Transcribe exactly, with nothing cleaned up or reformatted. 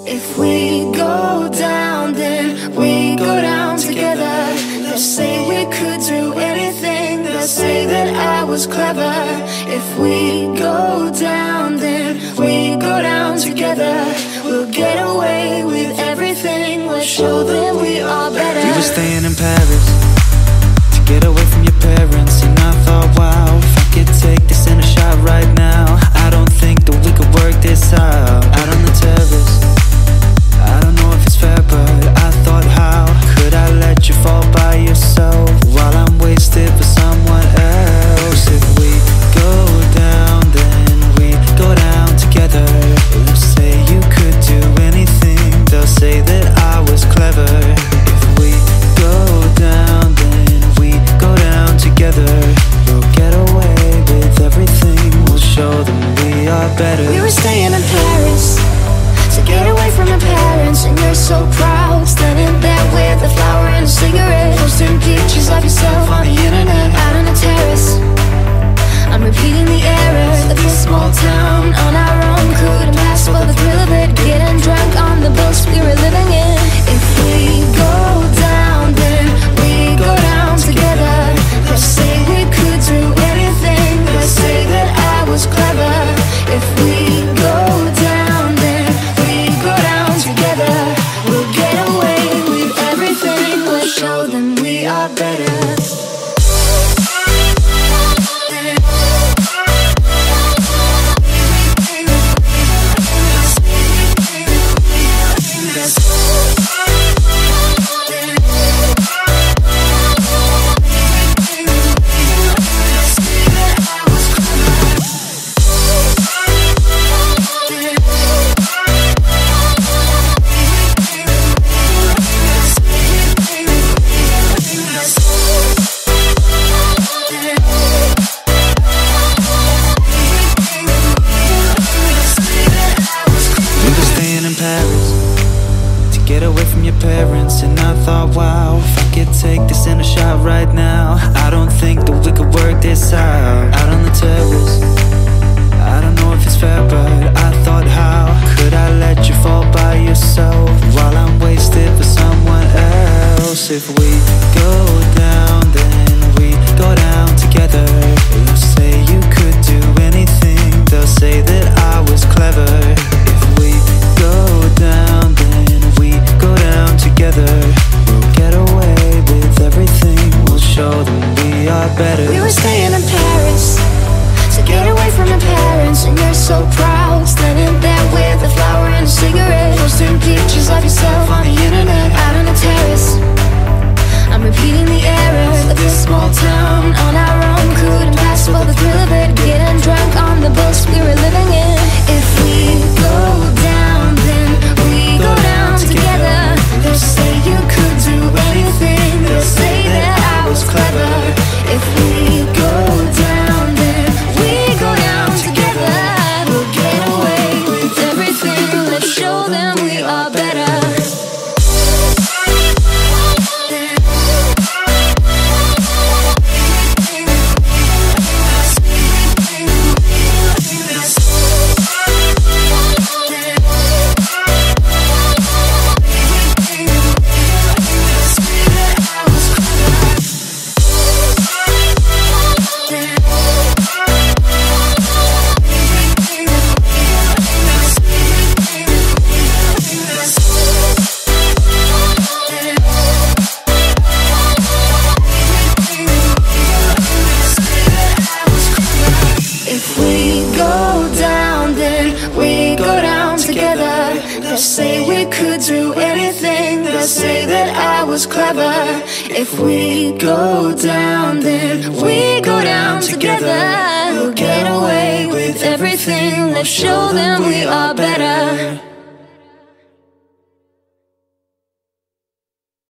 If we go down, then we go down together. They'll say we could do anything, they'll say that I was clever. If we go down, then we go down together. We'll get away with everything, we'll show them we are better. We were staying in Paris to get away from your parents, and I thought, wow, if I could take this in a shot right now, I don't think that we could work this out. Out on the terrace, I don't know if it's fair, but I thought, how could I let you fall by yourself while I'm wasted for someone else? If we go down, then we go down together. They'll say you could do anything, they'll say that I was clever. If we go down, then we go down together. We'll get away with everything, we'll show them we are better. We were staying in Paris to get away from your parents, and you're so proud, standing there with a flower and a cigarette, posting pictures of yourself on the internet. Out on the terrace, I'm repeating the error that this small town on our own couldn't pass for the thrill of it, getting drunk on the bus we were living in. If we go down, then we go down together. They'll say we could do anything, they'll say that I was clever. If we go down, then we go down together. We'll get away with everything, we'll show them we are better. Get away from your parents, and I thought, wow, if I could take this in a shot right now, I don't think that we could work this out. Out on the terrace, I don't know if it's fair, but I thought, how could I let you fall by yourself while I'm wasted for someone else? If we go down, then we go down together. They'll say you could do anything, they'll say that I was clever. If we go down, then we go down together. We'll get away with everything, we'll show them we are better. We were staying in Paris to get away from your parents, and you're so proud, standing there with a flower and a cigarette, posting pictures of yourself on the internet. Out on the terrace, I'm repeating the error that this small town on our own couldn't pass for the thrill of it, getting drunk on the bus we were living in. If we go down, then we go down together. They'll say you could do anything, they'll say that I was clever. If we go down, then we go down together. We'll get away with everything, let's show them we are better. If we go down, then we go down together. They'll say we could do anything, they'll say that I was clever. If we go down, then we go down together. We'll get away with everything, let's show them we are better.